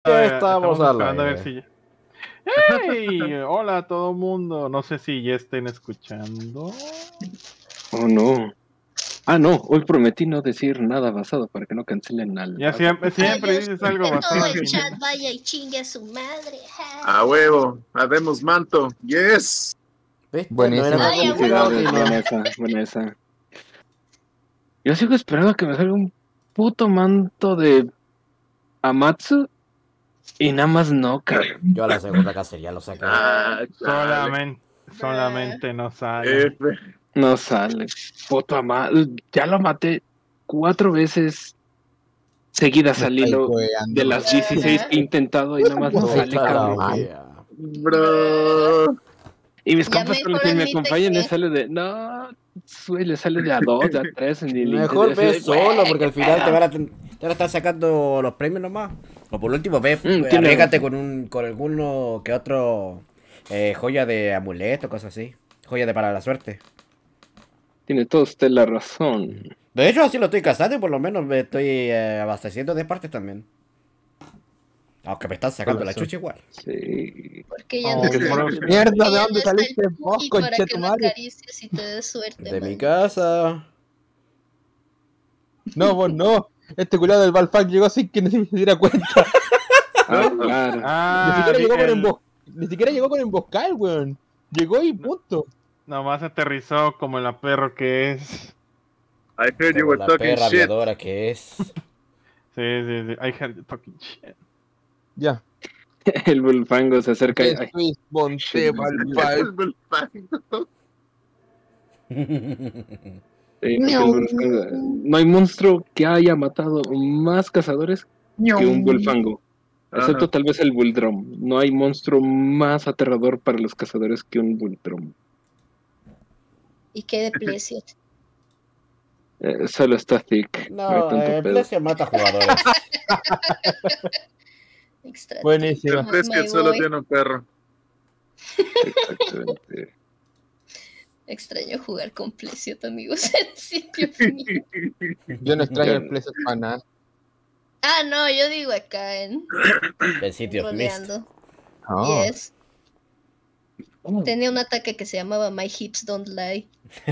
Ya estamos al esperando a ver aire. si... ¡Hey! Hola a todo mundo. No sé si ya estén escuchando. Oh, no. Ah, no, hoy prometí no decir nada basado para que no cancelen al... Ya siempre dices algo Que todo basado el en chat vaya y chingue a su madre. A huevo, habemos manto. Yes. ¿Viste? Buenísimo. No era Ay, tan complicado, abuelo. Tino. Vanessa. Yo sigo esperando a que me salga un puto manto de Amatsu y nada más no, cabrón. Yo a la segunda cacería lo saqué. Solamente no sale. F. No sale. Puto Amatsu. Ya lo maté 4 veces seguidas al hilo de las 16 que he intentado y nada más no Ahí sale, está la cabrón. wea. Bro. Y mis Ya compas con mejor los que me admite acompañan que- le sale de... No, le sale de a 2, de a 3 en el Mejor Nintendo. ve Así de, solo, porque al final te van a estar sacando los premios nomás. O por último, ve, tiene- arriégate con alguno que otro joya de amuleto, cosas así. Joya de para la suerte. Tiene todo usted la razón. De hecho, así lo estoy cazando y por lo menos me estoy abasteciendo de partes también. Aunque me están sacando la chucha igual. Sí. Porque ya Oh, no está. mierda, ¿de Ya no dónde está saliste el vos, Puki para que lo conchetumare? acaricies y te des suerte. De mi man. casa. No, vos no. Este culiado del Valfac llegó sin que ni se diera cuenta. Ah, claro. Ni siquiera llegó con emboscar, weón. Llegó y punto. Nomás aterrizó como el perro que es. Sí, I heard you Como were la talking perra shit. aviadora que es. sí. I heard you talking shit. Ya. El Bulfango se acerca y... ay, Luis Monte Valfac. El Bulfango. porque el Bulfango- no hay monstruo que haya matado más cazadores que un Bulfango. Excepto Ajá. tal vez el Buldrum. No hay monstruo más aterrador para los cazadores que un Buldrum. Y qué de precio. Solo está thick. No, hay tanto pedo. Blesia mata jugadores. Extra. Buenísimo. Es que My solo boy. tiene un perro. Exactamente. Extraño jugar con Plesiot, amigos. En sitio mío. Yo no extraño el Pleasure para nada. Ah, no, yo digo acá en El sitio of Mist. roleando. Oh. Yes. Tenía un ataque que se llamaba My Hips Don't Lie.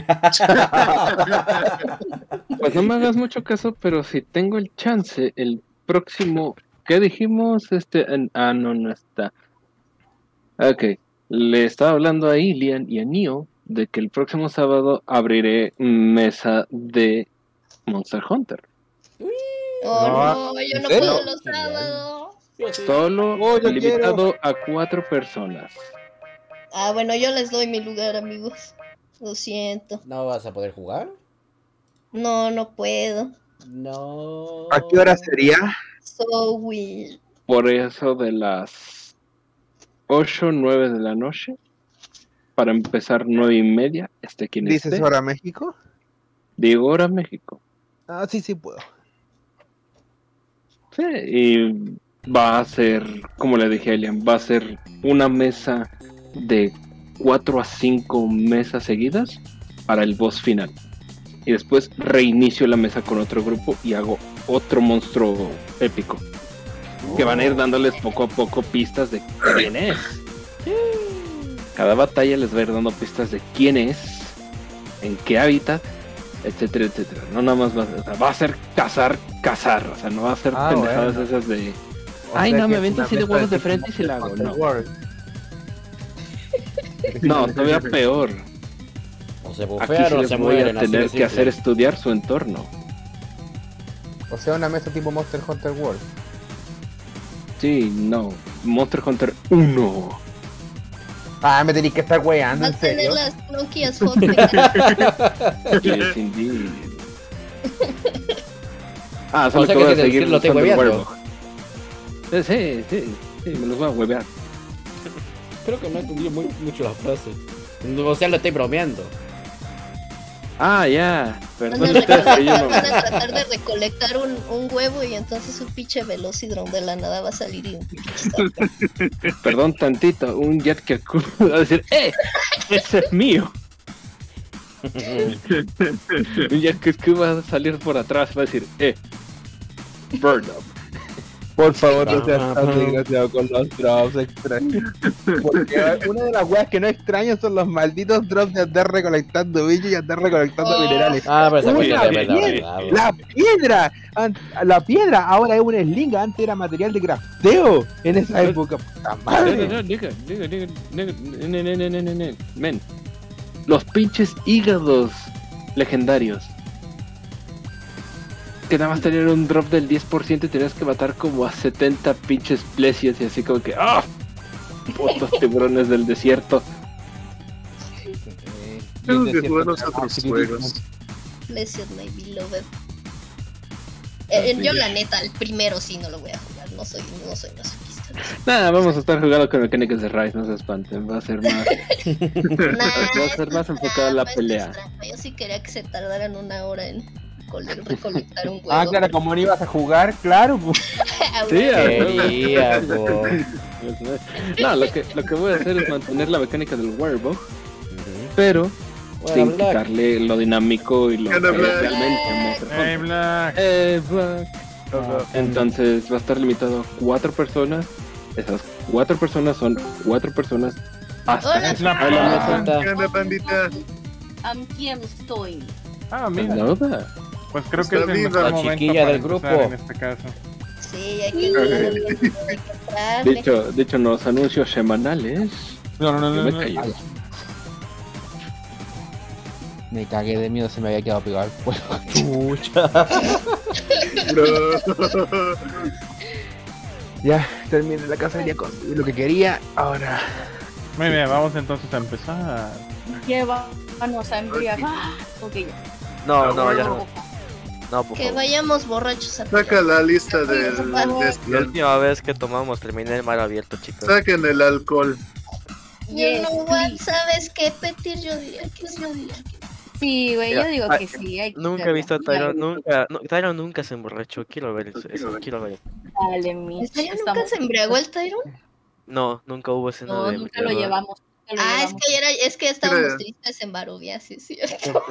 Pues no me hagas mucho caso, pero si tengo el chance, el próximo, ¿qué dijimos? No está. Ok, le estaba hablando a Ilian y a Neo de que el próximo sábado abriré mesa de Monster Hunter. Oh, no, yo ¿en no serio? puedo los Genial. sábados. Solo Oh, yo limitado a 4 personas. Ah, bueno, yo les doy mi lugar, amigos. Lo siento. ¿No vas a poder jugar? No, no puedo. No. ¿A qué hora sería? So weird. Por eso de las 8, 9 de la noche. Para empezar 9:30. Quien ¿Dices esté. hora México? Digo hora México. Ah, sí puedo. Sí, y va a ser, como le dije a Elian, va a ser una mesa de 4 a 5 mesas seguidas para el boss final. Y después reinicio la mesa con otro grupo y hago otro monstruo épico. Que van a ir dándoles poco a poco pistas de quién es. Cada batalla les va a ir dando pistas de quién es, en qué hábitat, etcétera, etcétera. No nada más va a ser cazar. O sea, no va a ser pendejadas bueno. esas de... O Ay, sea no, que me es avento una así de mesa huevos de tipo frente y si la hago. Monster No, World. no, todavía peor. O se Aquí bufean sí o les se voy mueren. a así de tener que simple. hacer estudiar su entorno. O sea, una mesa tipo Monster Hunter World. Sí, no. Monster Hunter 1. Ah, me tenéis que estar weando, Va ¿en a tener serio? las Nokias Hot. Yes, indeed. Ah, solo O sea que que voy a te seguir lo estoy usando el hueveando. Warlock. Sí, me los voy a huevear. Creo que no entendí mucho la frase. O sea, lo estoy bromeando. Ah, ya. Van Perdón, a, ustedes, que yo no... van a tratar de recolectar un huevo y entonces un pinche Velocidron de la nada va a salir y un pinche Starter. Perdón tantito, un Jet que va a decir, ¡ese es mío! Un Jet que va a salir por atrás, va a decir, Bird up. Por favor, no seas tan desgraciado con los drops extraños. Porque una de las weas que no extraño son los malditos drops de andar recolectando bichos y andar recolectando minerales. Ah, pero esa Una cuestión de piedra, verdad, la piedra, la piedra ahora es un sling, antes era material de crafteo en esa época. Puta madre. Men, los pinches hígados legendarios. Que nada más tener un drop del 10% y tenías que matar como a 70 pinches plesias y así como que ¡ah! Putos tiburones del desierto. Tengo que jugar los otros juegos. Blessed my beloved. Yo la neta, el primero sí no lo voy a jugar, no soy masoquista. Nada, vamos a estar jugando con mecánicas de Rise, no se espanten, va a ser más. Va a ser más enfocado a la pelea. Yo sí quería que se tardaran 1 hora en recolectar un huevo. Ah, claro, como no ibas a jugar, claro. Pues. Sí, Quería, po. no, lo que voy a hacer es mantener la mecánica del Werewolf, pero sin quitarle lo dinámico y lo que realmente Hey, Black. Black. Entonces va a estar limitado a 4 personas. Esas 4 personas son 4 personas hasta Hola, Es la a la mesa. ¿Qué onda, pandita? ¿Quién estoy? Ah, mira. Nada. Pues creo Está que es el viva. mejor La momento chiquilla para del empezar grupo. en este caso. Sí, hay que entrar. De hecho, los anuncios semanales. No. Yo me callo. Me cagué de miedo, se me había quedado pegado al juego. Bro. Ya, terminé la cacería con lo que quería. Ahora. Muy bien, vamos entonces a empezar. Llévanos a embriagar. Ok, ya. No, ya no. No, por Que favor. vayamos borrachos a Saca la lista del La bestial. última vez que tomamos terminé el mar abierto, chicos. Saquen el alcohol. You know what, please. ¿sabes qué, Petir? Yo diría que sí. Sí, güey, yo Mira, digo ay, que sí. Hay que Nunca he hacerlo. visto a Tyron, Tyron nunca se emborrachó. Quiero ver eso, quiero ver. Dale, ¿En Mitch. serio nunca estamos- se embriagó el Tyron? No, nunca hubo escena No, de nunca lo llevamos. nunca lo Ah, llevamos. es que estábamos Creo. tristes en Barovia, sí, es cierto.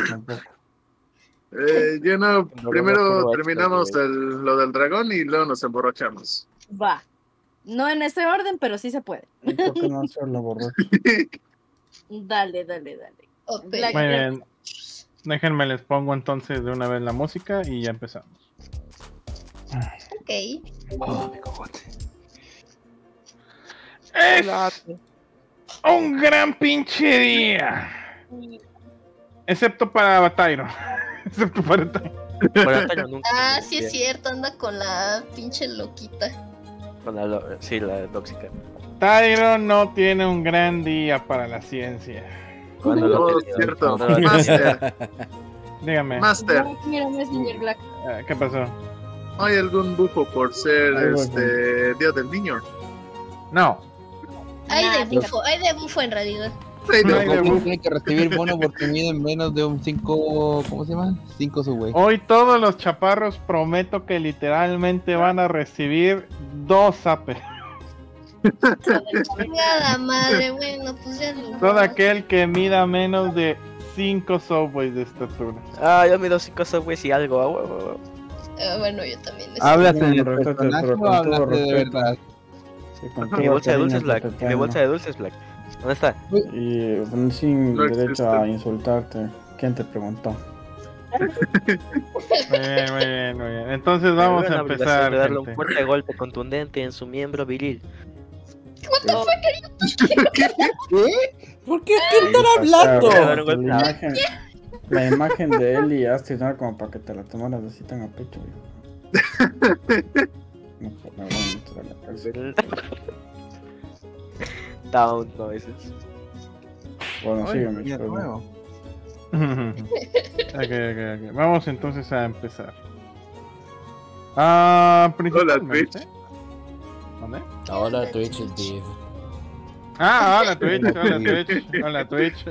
Lleno, No, primero no, terminamos lo del dragón y luego nos emborrachamos. Va. No en ese orden, pero sí se puede. ¿Por qué no hacerlo borrar? Dale. Ok. Black- Muy bien. Déjenme les pongo entonces de una vez la música y ya empezamos. Ok. Oh, mi cojote. Es un gran pinche día. Excepto para Tyron. Excepto para Tyron. Bueno, Tyron nunca. Ah, se sí es emborrachó. cierto, anda con la pinche loquita. Con sí, la tóxica. Tyron no tiene un gran día para la ciencia. Cuando No, lo es tenía, cierto. cuando lo Master, Dígame, Master, No quiero Messenger Black. ¿qué pasó? ¿no hay algún bufo por ser Ahí voy, Día del Niño? No. Hay Nah, de bufo en realidad. Sí, No de hay Los de goblins bufo. tienen que recibir bono porque miden menos de un 5. ¿Cómo se llama? 5 subway. Hoy todos los chaparros prometo que literalmente van a recibir 2 zapes. Chingada madre, bueno, pues ya lo. Todo aquel que mida menos de 5 subways de estatura. Ah, yo mido 5 subways y algo. huevo. Bueno, yo también. ¿Hablas en el Respeto, personaje pero o con todo hablas de respeto. verdad? Sí, con Mi todo bolsa de cariño dulces, Black. que te Mi tengo. bolsa de dulces, Black. ¿Dónde está? Y sin No derecho existe. a insultarte. ¿Quién te preguntó? Muy bien. Entonces vamos Tengo a la obligación empezar. de darle un gente. fuerte golpe contundente en su miembro viril. ¿Por qué están hablando? La imagen de él y Astrid no era como para que te la tomaras así tan a pecho, viejo. No, pues, me voy a meter a la cárcel. Down noises. Bueno, sígueme, Mira, perdón. nuevo. Ok. Vamos entonces a empezar. Principalmente. ¿Dónde? Ahora Twitch es Div. Hola Twitch.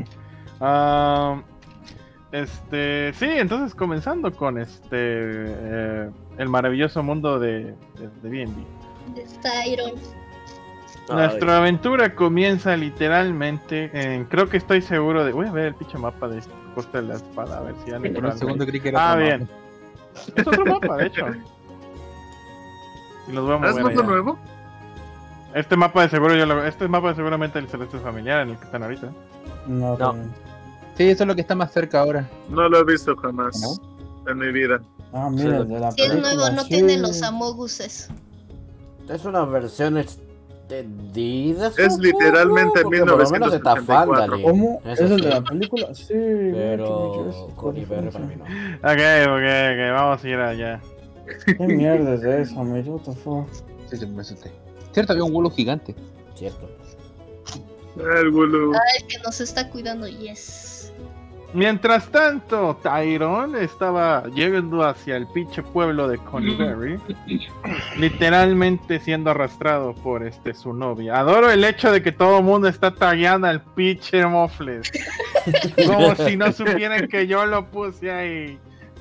Sí, entonces comenzando con el maravilloso mundo de D&D. De Tyron. Nuestra aventura comienza literalmente en, creo que estoy seguro de, voy a ver el pinche mapa de Costa de la Espada, a ver si ya Por un segundo creí que era Ah, otro bien. mapa. Es otro mapa, de hecho. Y los voy a ¿Es mover mapa allá. nuevo? Este mapa de seguro este mapa de seguramente el celeste familiar en el que están ahorita. No, también. Sí, eso es lo que está más cerca ahora. No lo he visto jamás en mi vida. Ah, mira, el de la Si es película. nuevo, no sí. tiene los amoguses. Es una versión extendida. Es literalmente porque por lo menos está 1984. Fandali. ¿Cómo? ¿Es Eso el de sí. la película? Sí. Pero con IBR para mí no. Ok, vamos a ir allá. ¿Qué mierda es eso, amigo? What the fuck? Sí, me asusté. Cierto, había un vuelo gigante. Cierto. El Gulu. El que nos está cuidando, yes. Mientras tanto, Tyron estaba llegando hacia el pinche pueblo de Coneyberry, literalmente siendo arrastrado por su novia. Adoro el hecho de que todo el mundo está tagueando al pinche Mofles. Como si no supieran que yo lo puse ahí.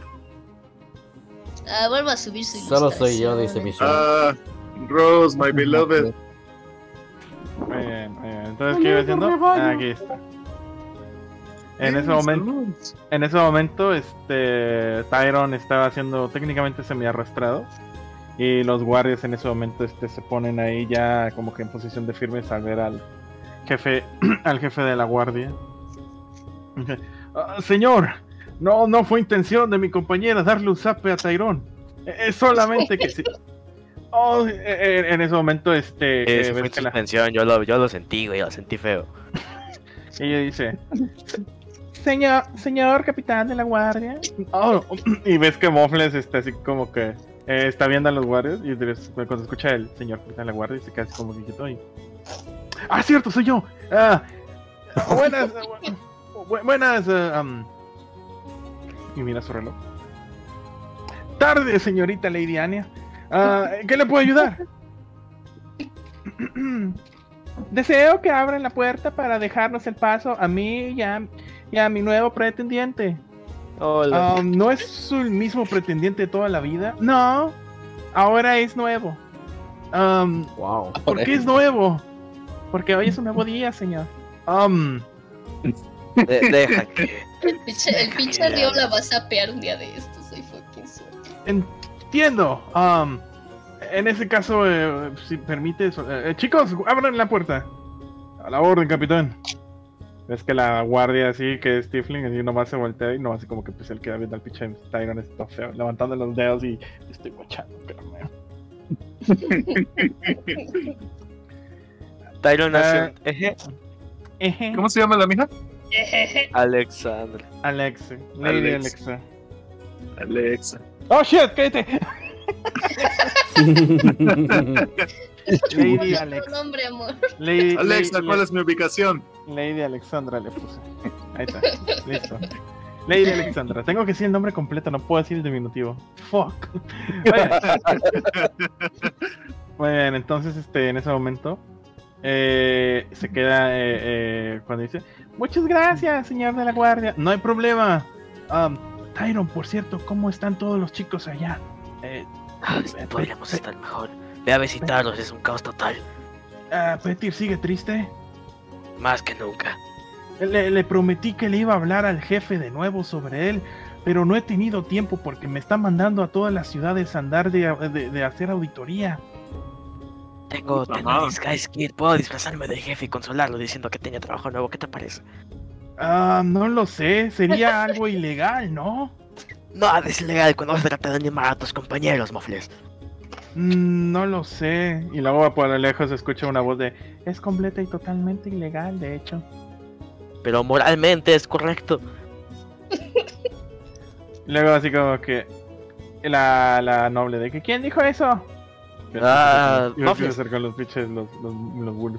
Vuelvo a subir su Solo soy yo, dice ilustración. Michelle. Rose, my beloved. Muy bien, muy bien. Entonces, ¿qué iba haciendo? Aquí está. En ese momento, Tyron estaba siendo técnicamente semi-arrastrado. Y los guardias en ese momento se ponen ahí ya como que en posición de firmes al ver al jefe de la guardia. Okay. Señor, no fue intención de mi compañera darle un zape a Tyron. Es solamente que sí. En ese momento, Fue suspensión, yo lo sentí, güey, lo sentí feo. Ella dice: Señor capitán de la guardia. Y ves que Mofles está así como que está viendo a los guardias. Y cuando escucha el señor capitán de la guardia, se queda así como que estoy. Cierto, soy yo. Buenas. Y mira su reloj. Tarde, señorita Lady Anya. ¿Qué le puedo ayudar? Deseo que abran la puerta para dejarnos el paso a mí y a mi nuevo pretendiente. Hola. ¿No es el mismo pretendiente de toda la vida? No, ahora es nuevo. Wow. ¿Por qué es nuevo? Porque hoy es un nuevo día, señor. Deja que... El pinche Río la va a sapear un día de estos. Soy fucking suerte. Entiendo. En ese caso, si permite, chicos, abran la puerta. A la orden, capitán. Ves que la guardia así, que es Tiefling, así nomás se voltea y nomás así como que pues él queda viendo al pinche Tyron, está feo, levantando los dedos y estoy guachando, pero Tyron hace un... ¿Cómo se llama la mija? Alexandra. Alexa. Lady Alexa. Alexa. ¡Oh, shit! ¡Cállate! Lady Alexa. Nombre, amor. Alexa, ¿cuál es mi ubicación? Lady Alexandra le puse. Ahí está. Listo. Lady Alexandra. Tengo que decir el nombre completo, no puedo decir el diminutivo. Fuck. Muy bien, entonces en ese momento se queda cuando dice: muchas gracias, señor de la guardia. No hay problema. Tyron, por cierto, ¿cómo están todos los chicos allá? Podríamos estar mejor. Ve a visitarlos, es un caos total. Petir sigue triste. Más que nunca. Le prometí que le iba a hablar al jefe de nuevo sobre él, pero no he tenido tiempo porque me está mandando a todas las ciudades a andar de hacer auditoría. Tengo Disguise Kit, puedo disfrazarme del jefe y consolarlo diciendo que tenía trabajo nuevo. ¿Qué te parece? No lo sé, sería algo ilegal, ¿no? No, es ilegal cuando se trata de animar a tus compañeros, Mofles. No lo sé. Y luego por lo lejos se escucha una voz de: es completa y totalmente ilegal, de hecho. Pero moralmente es correcto. Luego así como que la noble de que ¿quién dijo eso? Iba a hacer con los pinches los bulls.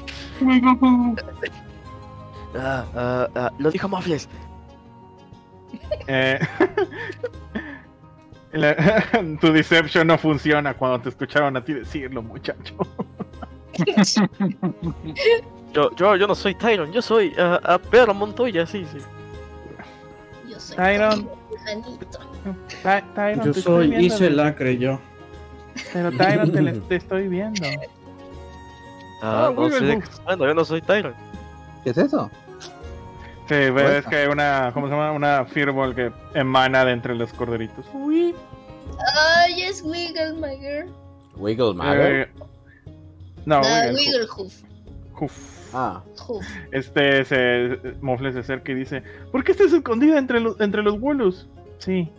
Lo dijo Mofles. Tu deception no funciona cuando te escucharon a ti decirlo, muchacho. Yo no soy Tyron, yo soy Pedro Montoya, sí. Yo soy Tyron. Yo soy Isel Lacre, yo. Pero Tyron, te estoy viendo. No sé de qué estás hablando, yo no soy Tyron. ¿Qué es eso? Sí, ves que hay una, ¿cómo se llama? Una fireball que emana de entre los corderitos. Yes, Wiggle, my girl. Wiggle Matter. No, No, Wigglyhoof. Wigglyhoof. Ah. Hoof. Mofle se acerca y dice: ¿por qué estás escondida entre los Woolus? Sí.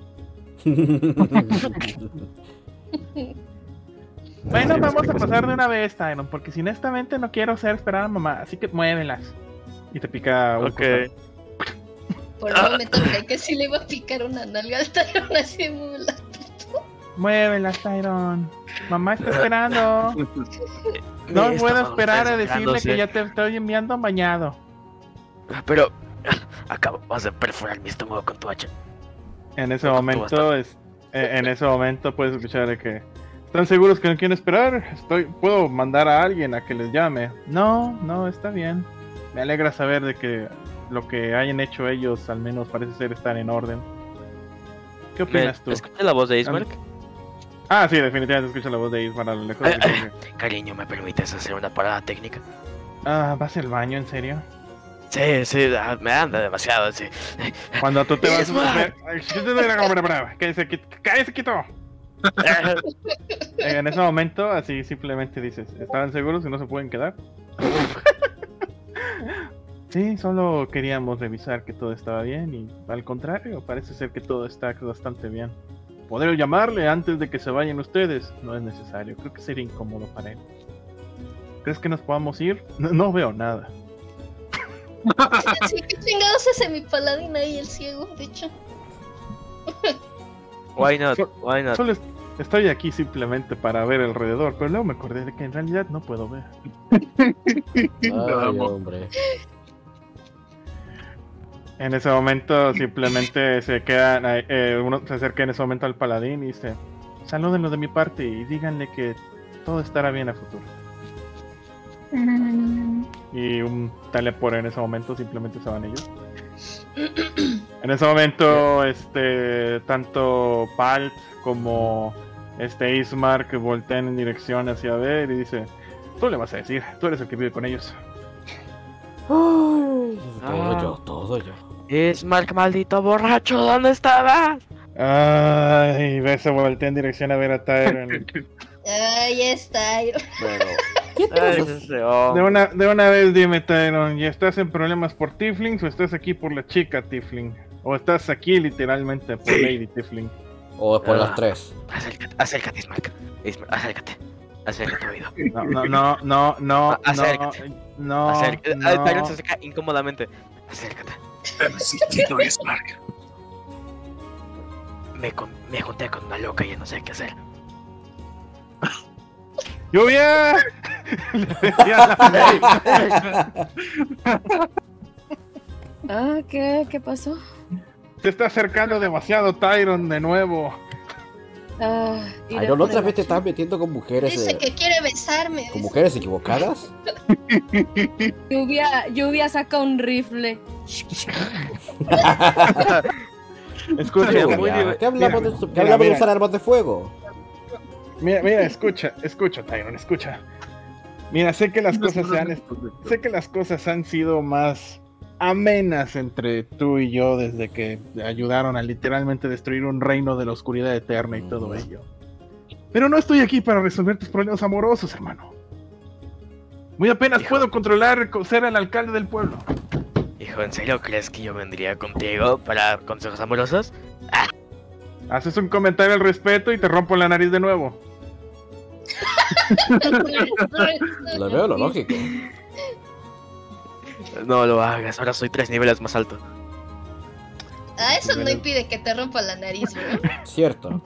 Bueno, vamos a pasar de una vez, Tyron, porque honestamente no quiero hacer esperar a mamá, así que muévelas. Y te pica un costado. Por un momento creí que sí le iba a picar una nalga al Tyron así muy la Muévelas, Tyron. Mamá está esperando. No puedo esperar a decirle que ya te estoy enviando bañado. Pero acabas de perforar mi estómago con tu hacha. En ese momento puedes escuchar de que ¿están seguros que no quieren esperar? Puedo mandar a alguien a que les llame. No, está bien. Me alegra saber de que lo que hayan hecho ellos al menos parece ser estar en orden. ¿Qué opinas tú? ¿Escuchas la voz de Ismark? Ah, sí, definitivamente escucho la voz de Ismark a lo lejos. Cariño, ¿me permites hacer una parada técnica? ¿Vas al baño, en serio? Sí, me anda demasiado, sí. Cuando tú te vas a ver... ¡Cállese quieto! En ese momento, así simplemente dices, ¿estaban seguros que no se pueden quedar? Sí, solo queríamos revisar que todo estaba bien y al contrario, parece ser que todo está bastante bien. ¿Podría llamarle antes de que se vayan ustedes? No es necesario, creo que sería incómodo para él. ¿Crees que nos podamos ir? No veo nada. Sí, ¿qué chingados es mi paladín ahí, el ciego, de hecho? Why not? Solo estoy aquí simplemente para ver alrededor, pero luego me acordé de que en realidad no puedo ver. Ay, hombre. En ese momento simplemente se quedan, uno se acerca en ese momento al paladín y dice: salúdenlo de mi parte y díganle que todo estará bien a futuro. Y un teleport en ese momento simplemente se van ellos. En ese momento, tanto Palt como Ismark voltean en dirección hacia ver y dice: tú le vas a decir, tú eres el que vive con ellos. Todo yo. Ismark, maldito borracho, ¿dónde estabas? Ay, se voltea en dirección a ver a Tyron. Ahí está. De una vez dime, Tyron, ¿ya estás en problemas por Tieflings o estás aquí por la chica Tiefling? ¿O estás aquí literalmente por Lady Tiefling? O por las tres. Acércate, Ismark. Acércate oído. No. Acércate. Tyron se acerca incómodamente. Acércate. Ismark. Me junté con una loca y ya no sé qué hacer. ¡Lluvia! ¿Qué pasó? Se está acercando demasiado Tyron de nuevo. Tyron, otra vez te estás metiendo con mujeres. Dice que quiere besarme. ¿Con mujeres equivocadas? Lluvia saca un rifle. Escucha, ¿qué hablamos de usar armas de fuego? Mira, escucha, Tyron, escucha. Mira, sé que las cosas han sido más amenas entre tú y yo desde que ayudaron a literalmente destruir un reino de la oscuridad eterna y todo ello. Pero no estoy aquí para resolver tus problemas amorosos, hermano. Muy apenas puedo controlar ser el alcalde del pueblo. Hijo, ¿en serio crees que yo vendría contigo para consejos amorosos? Haces un comentario al respecto y te rompo la nariz de nuevo. Lo veo lo lógico. No lo hagas, ahora soy 3 niveles más alto. Eso no impide que te rompa la nariz, ¿no? Cierto.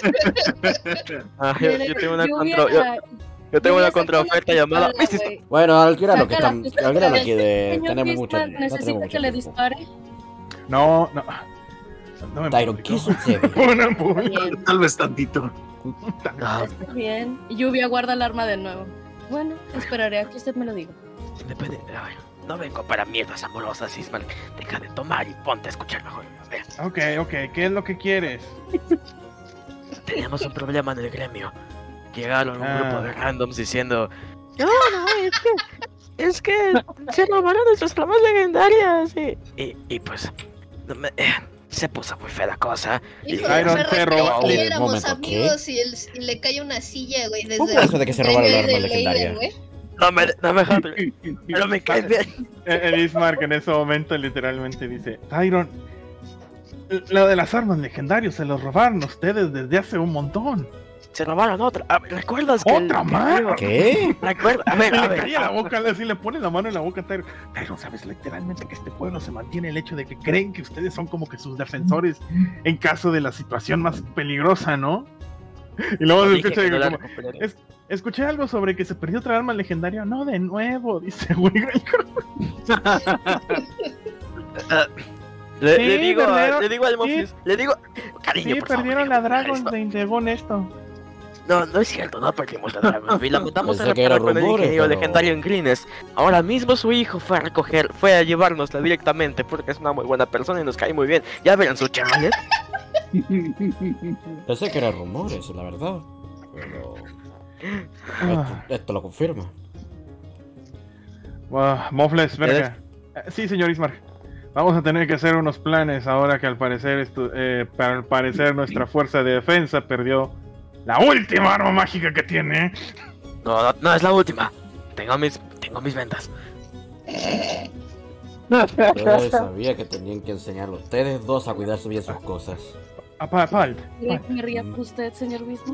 Yo tengo una contraoferta llamada. Bueno, al grano que tenemos mucho. ¿Necesita que le dispare? No. Tyron, ¿qué sucede? Tal vez tantito. Está bien. Lluvia guarda el arma de nuevo. Bueno, esperaré a que usted me lo diga. No vengo para mierdas amorosas, Ismark. Deja de tomar y ponte a escuchar mejor. Ok, ¿qué es lo que quieres? Tenemos un problema en el gremio. Llegaron un grupo de randoms diciendo: No, es que se robaron nuestras flamas legendarias. Y pues Se puso muy fea la cosa. Hijo, Tyron me se recuerda robó- que Un éramos momento, ¿qué? amigos y le cae una silla, güey, desde ¿Cómo eso de que se robaron la arma premio de legendaria? Leiden, güey. No me jodas, pero me caes bien. El Ismark en ese momento literalmente dice: Tyron, lo de las armas legendarias se los robaron ustedes desde hace un montón. Se robaron otra. ¿Recuerdas que ¿Otra más? ¿Qué? Recuerda, a ver, Y a le ver. caía la boca, así le pone la mano en la boca a Tyron. Tyron, sabes literalmente que este pueblo se mantiene el hecho de que creen que ustedes son como que sus defensores en caso de la situación más peligrosa, ¿no? Y luego se Dije escucha que no la como, recuperaría. escuché algo sobre que se perdió otra arma legendaria. No, de nuevo, dice, güey. Le Sí, digo perdieron- al sí. Mofis, le digo, cariño, Sí, por favor, perdieron deja la de hablar Dragon esto. según esto. No es cierto, no perdimos la Dragon. La mandamos a Pensé que era reparar con el rumores, ingeniero pero- legendario en Greenest. Ahora mismo su hijo fue a llevárnosla directamente porque es una muy buena persona y nos cae muy bien. Ya verán su Chevrolet. Pensé que eran rumores, la verdad. Pero esto lo confirma. Mofles, verga. Sí, señor Ismar. Vamos a tener que hacer unos planes ahora que al parecer nuestra fuerza de defensa perdió la última arma mágica que tiene. No es la última. Tengo mis vendas. Yo sabía que tenían que enseñarle a ustedes dos a cuidarse bien sus cosas. Pal. ¿Quiere que me ría por usted, señor Wisdom?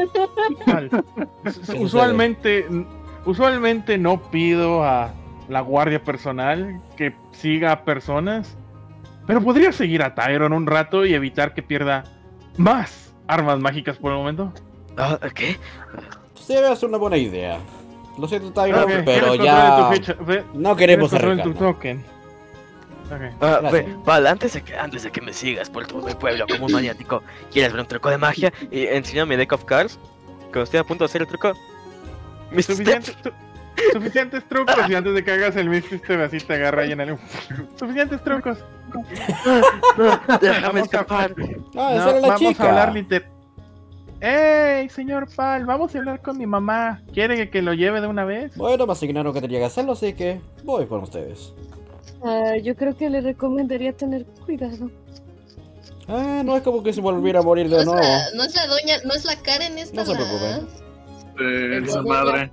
Usualmente no pido a la guardia personal que siga a personas, pero podría seguir a Tyron un rato y evitar que pierda más armas mágicas por el momento. ¿Qué? Sí, es una buena idea. Lo siento, Tyron, Ok, pero ¿quieres ya controlar tu ficha? no queremos ¿Quieres controlar tu arriesgarnos. token? Ok. Gracias. Val, antes de que me sigas por todo mi pueblo como un maniático, ¿quieres ver un truco de magia? Y enséñame Deck of Cards. Cuando estoy a punto de hacer el truco. Mr. Steps. Suficientes trucos y antes de que hagas el Misty Step así te agarra y en el... Suficientes trucos. Déjame Vamos a- escapar. Ah, esa era la vamos chica. a hablar ¡Ey, señor Pal! Vamos a hablar con mi mamá. ¿Quiere que lo lleve de una vez? Bueno, me asignaron que tenía que hacerlo, así que voy con ustedes. Yo creo que le recomendaría tener cuidado. No es como que se volviera a morir de nuevo. No es la doña, no es la Karen esta. No se la- preocupen. Su madre.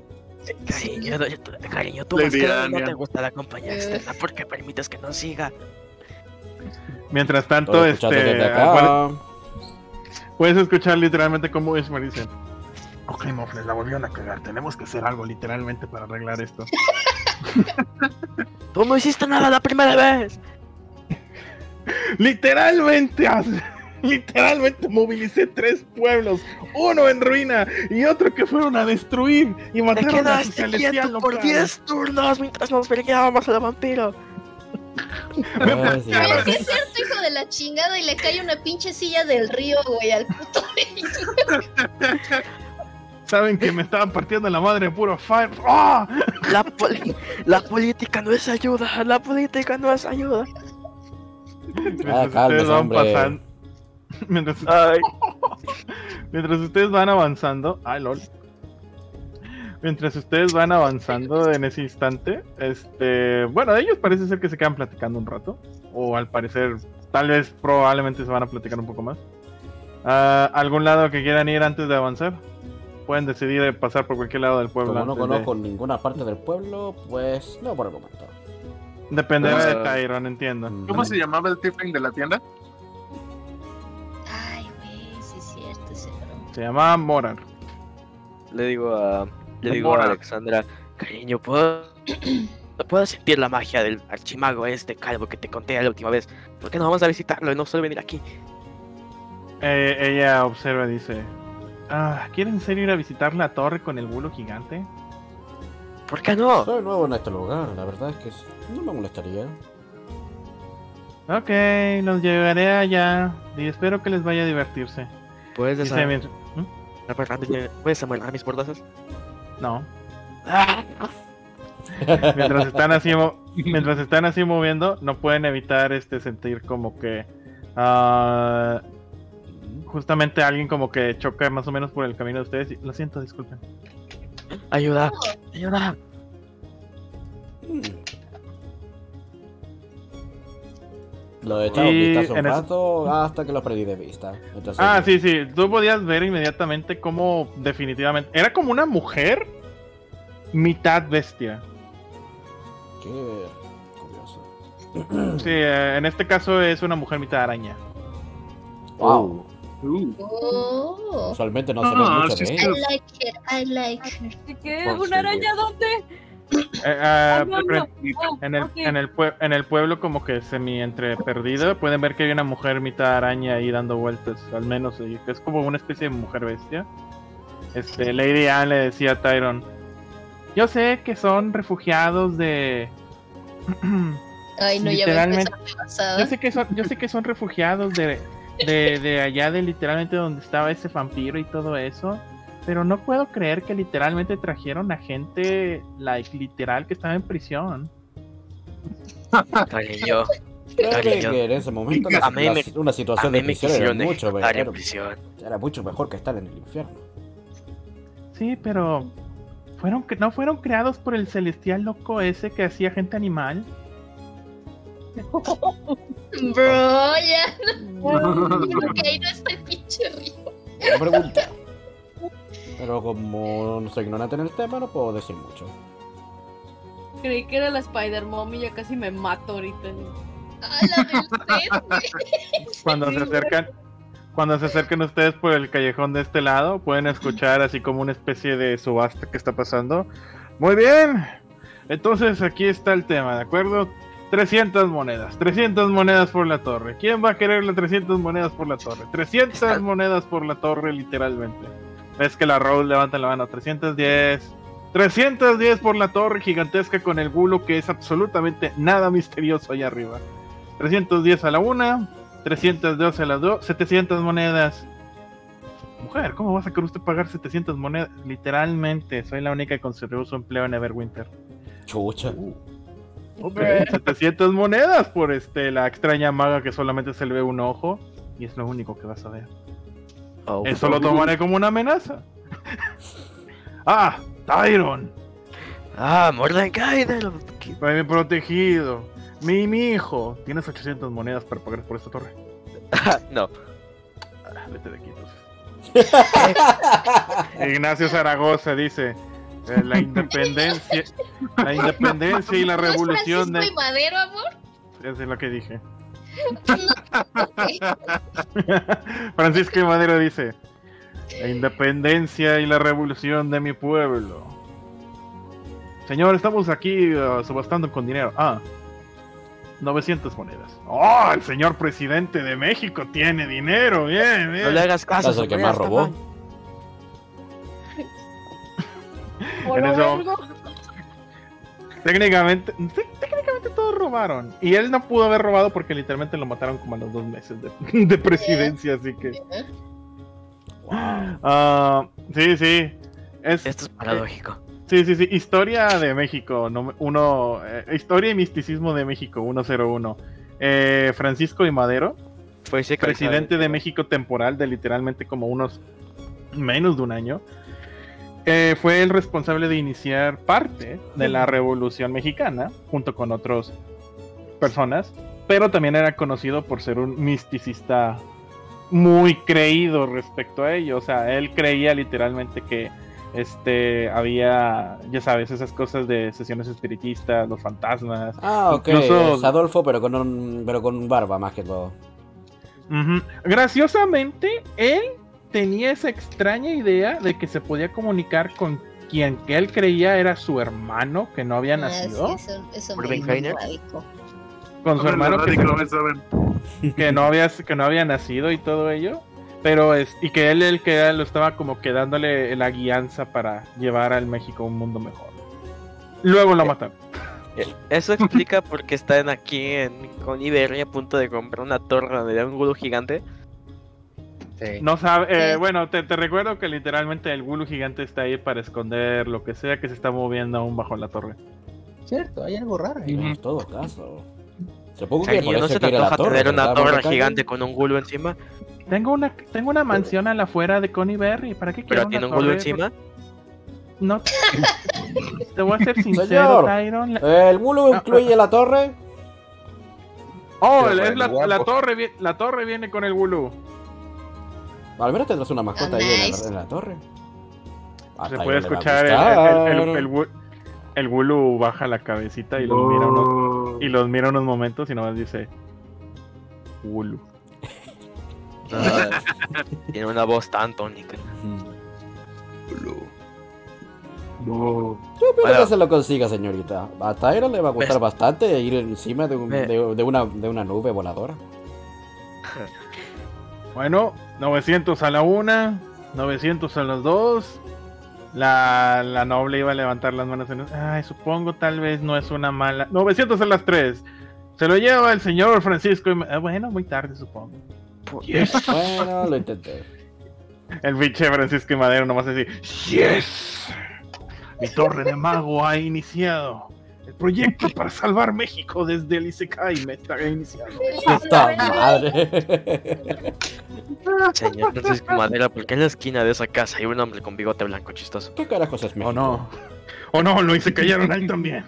Cariño, tú más Lady que no Anya. te gusta la compañía externa porque permites que nos siga. Mientras tanto, Estoy escuchando desde acá. puedes escuchar literalmente cómo Ismar dice: Ok, Mofles, la volvieron a cagar. Tenemos que hacer algo literalmente para arreglar esto. Tú no hiciste nada la primera vez. Literalmente movilicé 3 pueblos, uno en ruina y otro que fueron a destruir y Te mataron a su quedaste celestial quieto por local. 10 turnos mientras nos vergueábamos al vampiro. Ay, sí. Pero sí es cierto, hijo de la chingada, y le cae una pinche silla del río, güey, al puto río. Saben que me estaban partiendo la madre puro fire. ¡Ah! La política no es ayuda. La política no es ayuda. Mientras cálmese, ustedes van hombre. pasando. Mientras, Ay, mientras ustedes van avanzando. Ay, lol. Mientras ustedes van avanzando en ese instante, bueno, ellos parece ser que se quedan platicando un rato. O al parecer, probablemente se van a platicar un poco más. ¿Algún lado que quieran ir antes de avanzar? Pueden decidir pasar por cualquier lado del pueblo. Como no antes de- conozco ninguna parte del pueblo, pues no por el momento. Dependerá de Ah. Tyron, entiendo. ¿Cómo se llamaba el tiefling de la tienda? Ay, güey, sí es cierto, ese bro. Se llama Morar. le digo a Mora. Alexandra, cariño, puedo sentir la magia del archimago calvo que te conté la última vez. ¿Por qué no vamos a visitarlo y no solo venir aquí? Ella observa y dice: ¿quieren en serio ir a visitar la torre con el bulo gigante? ¿Por qué no? Soy nuevo en este lugar, la verdad es que no me molestaría. Ok, los llevaré allá y espero que les vaya a divertirse. ¿Puedes Dice desarmar mis bordazos? No. Mientras están así moviendo, no pueden evitar sentir como que justamente alguien como que choca más o menos por el camino de ustedes. Lo siento, disculpen. Ayuda. Lo he echado Y vistazo un en ese- rato hasta que lo perdí de vista. Entonces, Sí, sí. Tú podías ver inmediatamente cómo definitivamente... Era como una mujer mitad bestia. Qué curioso. Sí, en este caso es una mujer mitad araña. Wow. Oh. Usualmente no se ve mucho sí, de sí. ello. I like it, I like it. ¿Qué? ¿Una araña dónde? No, no. En el pueblo como que semi entre perdido, pueden ver que hay una mujer mitad araña ahí dando vueltas, al menos que es como una especie de mujer bestia. Lady Anne le decía a Tyron, yo sé que son refugiados de Ay, no, ya me literalmente, empezó a pasar. yo sé que son refugiados de allá de literalmente donde estaba ese vampiro y todo eso. Pero no puedo creer que literalmente trajeron a gente, literal, que estaba en prisión. Cariño. Créeme que en ese momento A mí me- una situación A de mí me prisión era quisieron mucho ejecutar en mejor. prisión. Era mucho mejor que estar en el infierno. Sí, pero no fueron creados por el celestial loco ese que hacía gente animal. Bro, ya. Creo que ahí no está el pinche río. Buena pregunta. Pero como no soy ignorante en el tema, no puedo decir mucho. Creí que era la Spider-Mom y ya casi me mato ahorita. Ah, la del set. Cuando se acercan ustedes por el callejón de este lado, pueden escuchar así como una especie de subasta que está pasando. Muy bien. Entonces aquí está el tema, ¿de acuerdo? 300 monedas por la torre. ¿Quién va a querer las 300 monedas por la torre? 300 monedas por la torre, literalmente. Ves que la Rose levanta la mano. 310 por la torre gigantesca con el gulo que es absolutamente nada misterioso allá arriba. 310 a la una, 312 a las 2, 700 monedas. Mujer, ¿cómo va a sacar usted pagar 700 monedas? Literalmente, soy la única que conservó su empleo en Everwinter. Chucha. Ok, 700 monedas por la extraña maga que solamente se le ve un ojo. Y es lo único que vas a ver. Oh, Eso lo tomaré como una amenaza. Tyron, Mordecai mi protegido, mi hijo. Tienes 800 monedas para pagar por esta torre. No. Vete de aquí entonces. Ignacio Zaragoza dice: la independencia y la ¿No es revolución Francisco y Madero, amor? Eso es lo que dije. Ok. Francisco y Madero dice: la independencia y la revolución de mi pueblo. Señor, estamos aquí subastando con dinero. 900 monedas. ¡Oh! El señor presidente de México tiene dinero. Bien, bien. No le hagas caso. Es el que más robó. En eso- Técnicamente todos robaron. Y él no pudo haber robado porque literalmente lo mataron como a los 2 meses de presidencia, así que... Sí. Esto es paradójico. Sí. Historia de México. Historia y misticismo de México, 101. Francisco y Madero, presidente de México temporal de literalmente como unos menos de un año. Fue el responsable de iniciar parte de la Revolución Mexicana, junto con otras personas, pero también era conocido por ser un misticista muy creído respecto a ello. O sea, él creía literalmente que había, ya sabes, esas cosas de sesiones espiritistas, los fantasmas. Ok, Incluso- es Adolfo, pero con barba más que todo. Ujú. Graciosamente, él tenía esa extraña idea de que se podía comunicar con quien que él creía era su hermano que no había nacido, Sí, eso ¿Por me Ben Heiner? radico. con su hermano que, saben. que no había nacido y todo ello, pero y que él que lo estaba como que dándole la guianza para llevar al México a un mundo mejor. Luego lo mataron. Eso explica por qué están aquí con Iberia a punto de comprar una torre donde hay un gulo gigante. Sí. No sabe, Sí. bueno, te recuerdo que literalmente el gulu gigante está ahí para esconder lo que sea que se está moviendo aún bajo la torre. Cierto, hay algo raro ahí. En todo caso. Supongo que Cariño, por ¿no eso se te quiere la antoja torre. tener una ¿verdad, torre Mordecai? gigante con un gulo encima? Tengo una mansión a la afuera de Coney Berry. ¿Para qué quiero ¿Pero tiene un gulo encima? No. Te voy a ser sincero, Señor, Tyron. ¿el gulo incluye la torre? Oh, Qué es bueno, la guapo. torre, la torre viene con el Wulu. Al menos tendrás una mascota Ah, ahí nice. en la torre. Se Hasta puede ahí le va a escuchar gustar. el Wulu baja la cabecita y los mira unos momentos y nomás dice Wulu. Ah, tiene una voz tan tónica. No. Yo espero Bueno. que se lo consiga, señorita. A Tyron le va a gustar Ves. bastante ir encima de Ve. una nube voladora. Bueno, 900 a la 1, 900 a las 2. La noble iba a levantar las manos en... Ay, supongo tal vez no es una mala... 900 a las 3. Se lo lleva el señor Francisco. Bueno, muy tarde supongo. Yes. Bueno, lo intenté. El pinche Francisco y Madero nomás así. Yes. Mi torre de mago ha iniciado. El proyecto para salvar México desde el Isekai me está iniciado. ¡Puta madre! Señor Francisco Madera, ¿por qué en la esquina de esa casa hay un hombre con bigote blanco chistoso? ¿Qué carajos es México? Oh no. Oh no, lo hice callaron a él también.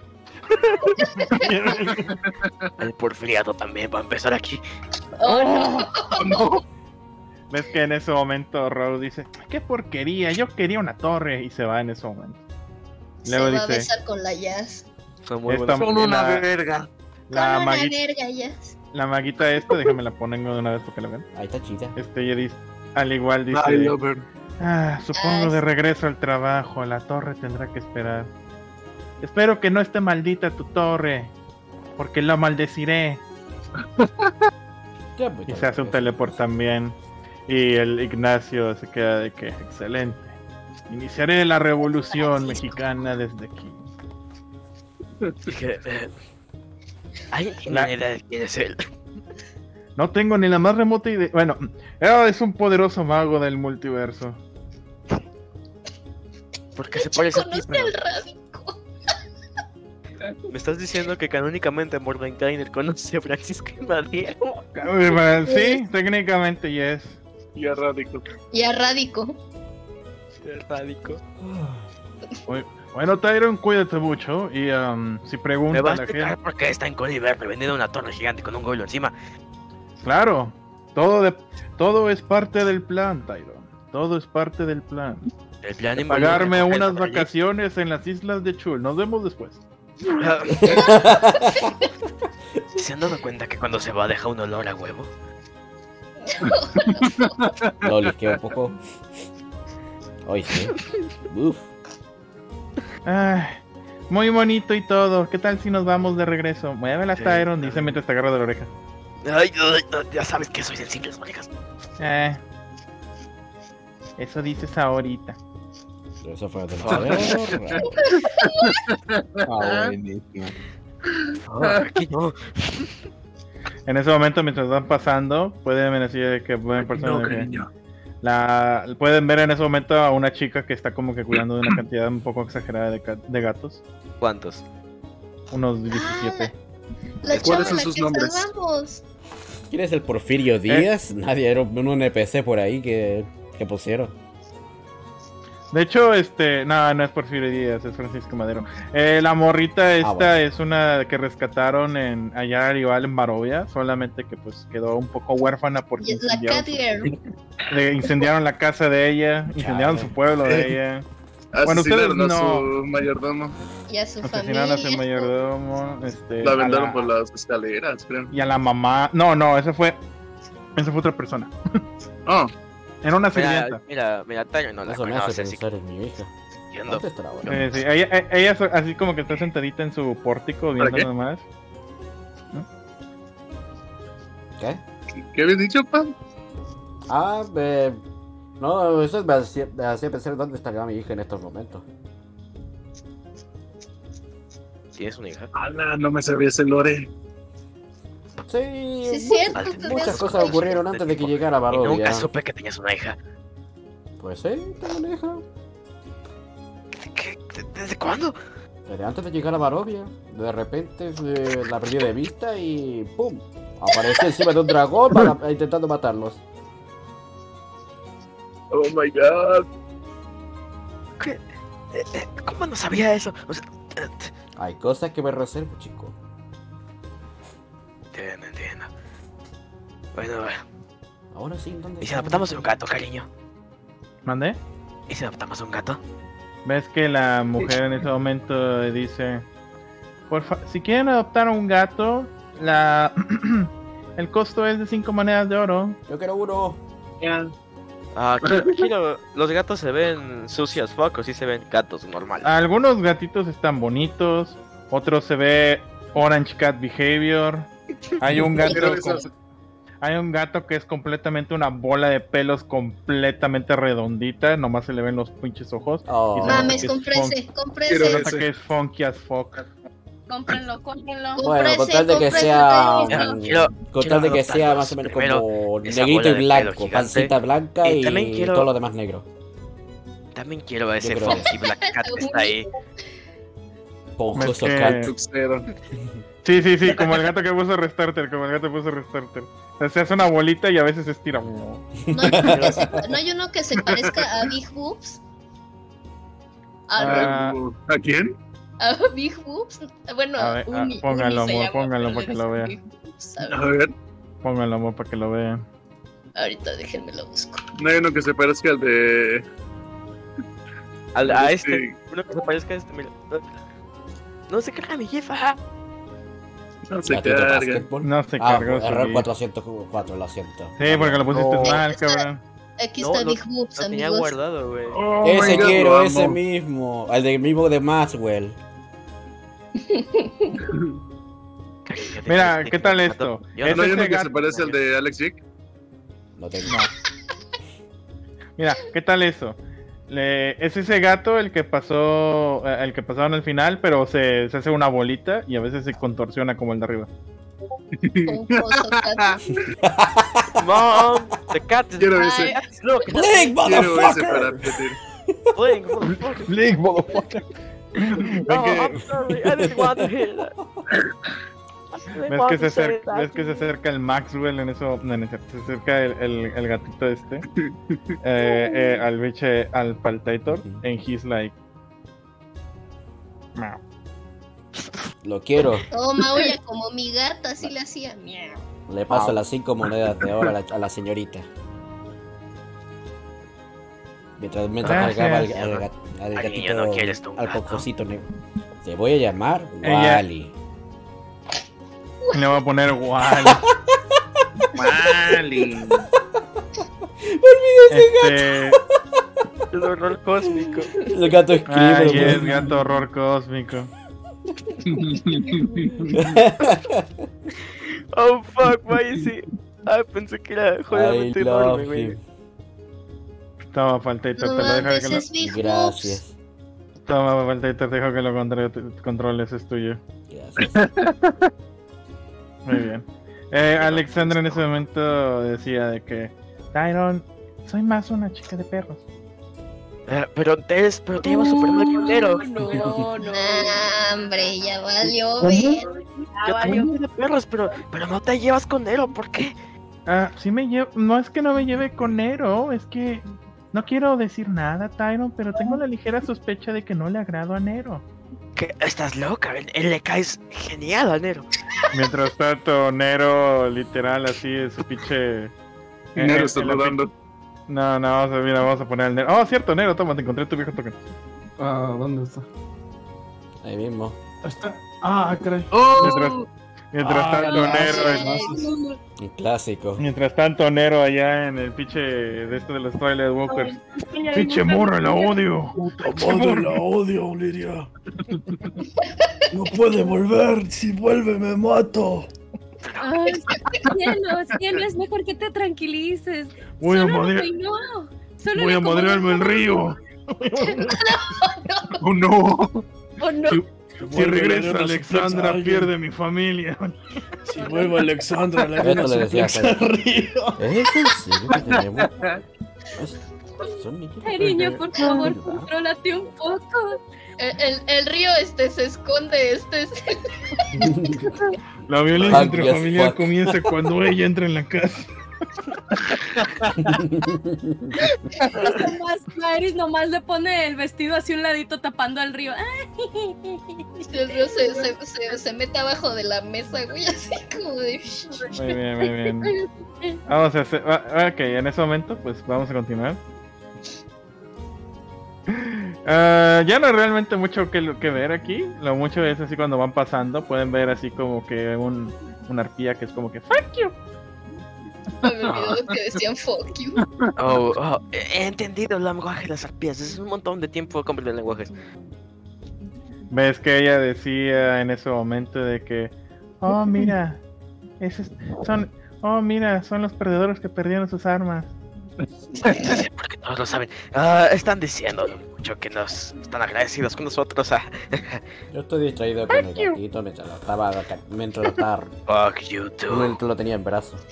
El porfiriato también va a empezar aquí. Oh no. ¿Ves que en ese momento Rose dice, qué porquería, yo quería una torre y se va en ese momento? Luego Se va a dice, besar con la Jazz. Son muy esta, buenos. Son una la, verga. la, Con una maguita, verga, Jazz. la maguita esta, déjame la pongo de una vez para que la vean. Ahí está chida. Ella dice, al igual dice, I love her. supongo de regreso al trabajo, la torre tendrá que esperar. Espero que no esté maldita tu torre, porque la maldeciré. Ya, pues, Y se hace un teleport también. Y el Ignacio se queda de que, excelente. Iniciaré la revolución mexicana desde aquí. ¿Alguien tiene La- una idea de quién es él? No tengo ni la más remota idea. Bueno, es un poderoso mago del multiverso. Porque se parece a ti, Conoce pero... al Rádico. Me estás diciendo que canónicamente Mordenkainer conoce a Francisco y Madero. Sí, técnicamente yes. Y a Radico. Y a Rádico. El rádico. Bueno, Tyron, cuídate mucho. Y si Me pregunta va a a la explicar gente. por qué está en Coniver vendiendo una torre gigante con un goblin encima. Claro, todo es parte del plan, Tyron. Todo es parte del plan. El plan involucra Pagarme coger unas por allí. vacaciones en las islas de Chul. Nos vemos después. ¿Se han dado cuenta que cuando se va deja un olor a huevo? Lo lisqueo un poco. Hoy sí. Uf. Ay, muy bonito y todo. ¿Qué tal si nos vamos de regreso? Muévela, Sí. Tyron, dice mientras te agarra de la oreja. Ay, ya sabes que soy sensible a las orejas. Eso dices ahorita. Eso fue demasiado. Buenísimo. Aquí no. En ese momento, mientras van pasando, pueden decir que pueden No, cariño. pueden ver en ese momento a una chica que está como que cuidando de una cantidad un poco exagerada de gatos. ¿Cuántos? Unos 17. La chava ¿Cuáles a son la sus que nombres? salvamos. ¿Quién es el Porfirio Díaz? Nadie, era un NPC por ahí que pusieron. De hecho, no es Porfirio Díaz, es Francisco Madero. La morrita esta bueno. es una que rescataron allá igual en Barovia, solamente que pues quedó un poco huérfana porque Y es la incendiaron la casa de ella, incendiaron Chale. su pueblo de ella, Bueno, Asesinaron ustedes a no. su mayordomo. Y a su asesinaron a su familia. mayordomo, La a aventaron por las escaleras, creo. y a la mamá. No, esa fue otra persona. Oh, Era una sirvienta. Mira, Tayo no la Eso me hace conoce, así que pensar en mi hija. entiendo. ¿Dónde estará ahora? Sí, ella así como que está sentadita en su pórtico viendo qué? nomás. ¿Qué? ¿qué habías dicho, Pam? Ah, no, eso me hacía pensar dónde estaría mi hija en estos momentos. ¿Tienes una hija? Ala, no me sabía ese lore. Sí, Sí, es cierto. Muchas muchas tenías cosas una ocurrieron hija. antes de que llegara Y nunca Barovia. supe que tenías una hija. Pues sí, tengo una hija. ¿Desde cuándo? Desde antes de llegar a Barovia, de repente la perdí de vista y ¡pum! Apareció encima de un dragón intentando matarlos. Oh my god. ¿Cómo no sabía eso? O sea, Hay cosas que me reservo, chico. entiendo. Bueno, Ahora sí, ¿dónde ¿y si está? adoptamos un gato, cariño? ¿Mandé? ¿Y si adoptamos un gato? ¿Ves que la mujer en ese momento dice, si quieren adoptar un gato, el costo es de 5 monedas de oro? Yo quiero uno. Los gatos se ven sucios focos, sí se ven gatos normales. Algunos gatitos están bonitos, otros se ve Orange Cat Behavior. Hay un gato que es completamente una bola de pelos completamente redondita, nomás se le ven los pinches ojos. Oh. Y se Mames, nota que es comprese, se comprese. nota que es funky as fuck. Cómprenlo. Bueno, con tal de que sea. Quiero Con tal de que sea adoptarlos. más o menos Primero, como esa negrito bola y de blanco, pelo gigante. pancita blanca Y y también quiero- todo lo demás negro. También quiero a ese Yo creo. funky black cat que está ahí. Ponjoso Es que- cat. Tuxedo. Sí, como el gato que puso Restarter, O sea, se hace una bolita y a veces se estira. ¿No hay uno que se parezca a Big Boobs? Ah, ¿A quién? ¿A Big Boobs? Bueno, A ver, Uni póngalo, se amor, llama, póngalo pero para que le lo dicen vea. Big Boobs, a ver, A ver, Póngalo, amor, para que lo vean. ahorita déjenme lo busco. no hay uno que se parezca al de. A Sí. este, uno que se parezca a este, mira. No se carga mi jefa. No se Gatito carga. básquetbol. No se Ah, cargó. error sí. 404, lo siento. Sí, porque lo pusiste No. mal, cabrón. Aquí No, está lo- Big Boobs, Lo tenía amigos. guardado, güey. Oh Ese my God, quiero, lo ese amo. mismo. El del mismo de Maxwell. Cariño, Mira, de- ¿qué tal de- esto? Yo Es ¿No hay ese uno que gato- se parece al de Alex Jick? No tengo. Mira, ¿qué tal eso? Es ese gato el que pasaron al final, pero se hace una bolita y a veces se contorsiona como el de arriba. Pomposo cat. Mom, the cat is Quiero dying. ese. Look, Blink, Quiero ese motherfucker. para repetir. Blink, motherfucker. Link, motherfucker. No, I'm sorry, I didn't want to hear that. ¿Ves que se acerca el Maxwell en eso? No, no es cierto, se acerca el gatito este al Paltator and he's like meow. Lo quiero. Oh, maulla como mi gata, así le hacía. Miau. Le paso las 5 monedas de oro a la señorita. Mientras Gracias. cargaba al Cariño, gatito, ¿no quieres tú un al gato? pocosito negro. Te voy a llamar Ella- Wally. Le voy a poner Wally. Wally. El horror cósmico. El gato escribe. Ay, es gato horror cósmico. Oh fuck, why is he? Ay, pensé que era I jodidamente enorme, love güey. him. Toma, Paltator, No te lo dejo mames, que es Big Boobs. Gracias. Toma, Paltator, te dejo que lo controles, es tuyo. Gracias. Muy bien. Alexandra en ese momento decía de que Tyron, soy más una chica de perros. Pero te llevas super mal dinero. No. Ah, hombre, ya valió, ver. Yo también soy de perros, pero no te llevas con Nero, ¿por qué? Sí me llevo, no es que no me lleve con Nero, es que no quiero decir nada, Tyron, pero tengo la ligera sospecha de que no le agrado a Nero. ¿Qué? Estás loca, él le caes genial a Nero. Mientras tanto, Nero, literal, así es su pinche. Nero está en la rodando. No, vamos a poner al Nero. Oh, cierto, Nero, toma, te encontré tu viejo token. Ah, ¿dónde está? Ahí mismo. Está. Ah, caray. Mientras tanto, Un clásico. Mientras tanto, Nero allá en el pinche de esto de los Twilight Walkers. Pinche morra, la odio. Madre, la odio, Liria. No puede volver. Si vuelve, me mato. Ay, cielo, es mejor que te tranquilices. Voy a Solo madrear- arruinó. Solo Voy a le acomodó madrearme el todo. río. Oh no. Oh, no. Si regresa Alexandra, pierde mi familia. Si vuelve Alexandra, le Esto viene le a decía suplex José. arriba. ¿Es en serio que tenemos? Son niños. Cariño, por favor, contrólate un poco. El río se esconde, La violencia Fuck, yes, intrafamiliar fuck. comienza cuando ella entra en la casa. Iris nomás le pone el vestido así un ladito tapando al río. El río se mete abajo de la mesa, güey, así como de... Muy bien, muy bien. Vamos a hacer... Ok, en ese momento, pues vamos a continuar. Ya no hay realmente mucho que ver aquí. Lo mucho es así cuando van pasando. Pueden ver así como que una arpía que es como que fuck you. Me olvidó que decían fuck you. He entendido el lenguaje de las arpías. Es un montón de tiempo comprender lenguajes. Ves que ella decía en ese momento de que oh mira, son los perdedores que perdieron sus armas. Porque todos lo saben. Están diciendo mucho que nos están agradecidos con nosotros. Yo estoy distraído con el gatito mientras lo estaba Fuck you too. mientras lo tenía en brazos.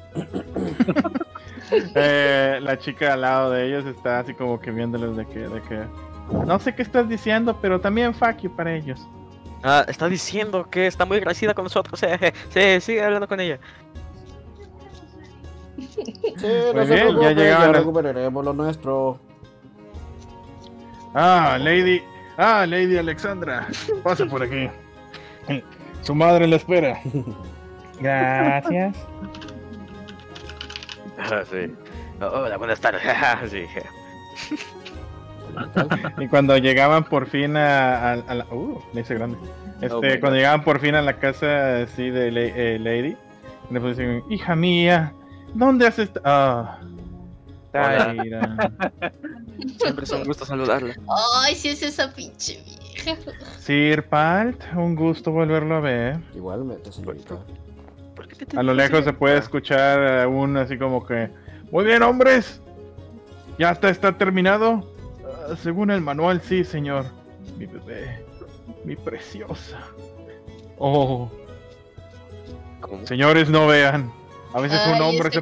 La chica al lado de ellos está así como que viéndoles de que no sé qué estás diciendo, pero también fuck you para ellos. Está diciendo que está muy agradecida con nosotros. Sí, sigue hablando con ella. Sí, muy bien, ya llegaban recuperaremos lo nuestro. Lady Alexandra, pasa por aquí. Su madre la espera. Gracias. Sí. Hola, buenas tardes. Sí. Y cuando llegaban por fin a la... le hice grande. Cuando llegaban por fin a la casa así de Lady, le pusieron, hija mía, ¿dónde has estado? Taira. Siempre es un gusto saludarla. Ay, sí es esa pinche vieja. Sir Palt, un gusto volverlo a ver. Igualmente, señorita. A lo lejos se puede escuchar aún así como que... Muy bien, hombres. ¿Ya está terminado? Según el manual, sí, señor. Mi bebé. Mi preciosa. Oh. ¿Cómo? Señores, no vean. A veces un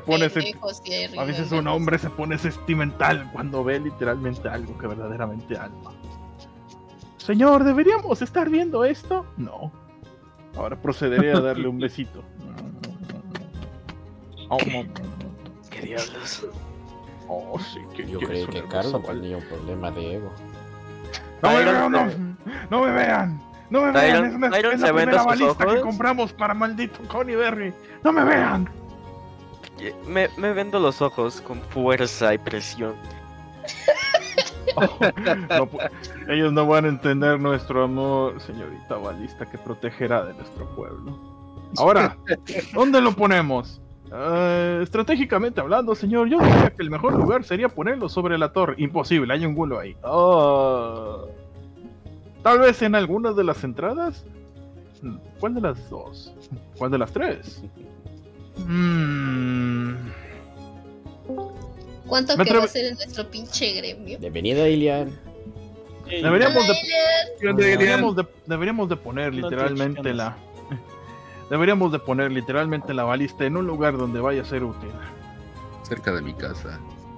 hombre se pone sentimental cuando ve literalmente algo que verdaderamente ama. Señor, ¿deberíamos estar viendo esto? No. Ahora procederé a darle un besito. ¿Qué diablos? Oh, sí, que yo creí que Carlos tenía un problema de ego. No me vean. Es la primera balista que compramos para maldito Connie Berry. No me vean. Me vendo los ojos con fuerza y presión. Ellos no van a entender nuestro amor, señorita balista que protegerá de nuestro pueblo. Ahora, ¿dónde lo ponemos? Estratégicamente hablando, señor, yo diría que el mejor lugar sería ponerlo sobre la torre. Imposible, hay un gulo ahí. Tal vez en algunas de las entradas. ¿Cuál de las dos? ¿Cuál de las tres? ¿Cuánto que va a ser en nuestro pinche gremio? Bienvenida, Ilian. Deberíamos de poner literalmente la... Deberíamos de poner literalmente la balista en un lugar donde vaya a ser útil. Cerca de mi casa.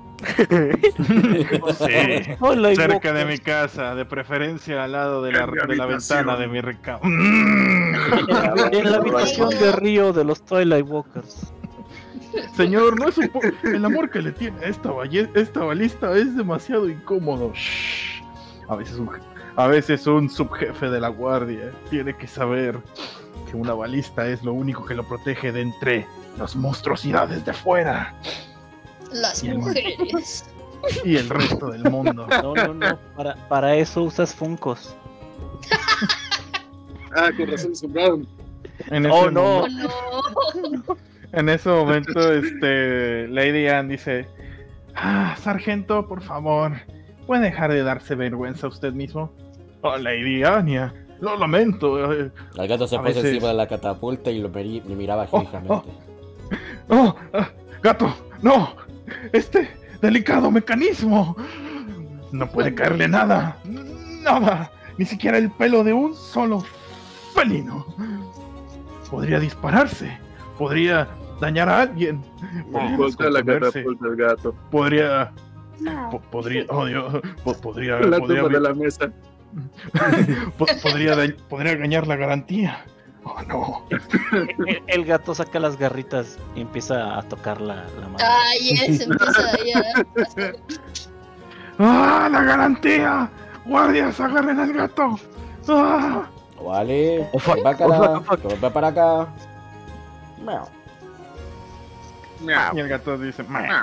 Sí, cerca de mi casa, de preferencia al lado de la ventana de mi recado. En la habitación de Río de los Twilight Walkers. Señor, no es el amor que le tiene a esta balista es demasiado incómodo. Shh. A veces un subjefe de la guardia tiene que saber que una balista es lo único que lo protege de entre las monstruosidades de fuera. Las mujeres. Y el resto del mundo. No. Para eso usas Funkos. Con razón se compraron. En ese momento, Lady Anne dice: sargento, por favor, ¿puede dejar de darse vergüenza a usted mismo? Oh, Lady Anya, lo lamento. El gato se puso encima de la catapulta y me miraba fijamente. Gato, no. Este delicado mecanismo no puede caerle nada, ni siquiera el pelo de un solo felino. Podría dispararse, podría dañar a alguien, Podría la catapulta del gato. Podría la tumba de la mesa. podría dañar la garantía. no. El gato saca las garritas y empieza a tocar la mano. Ay, empieza ya. ¡Ah, la garantía! ¡Guardias, agarren al gato! ¡Ah! Vale, Oh, fuck, ven para acá, oh, fuck. ven para acá. Miau. Y el gato dice,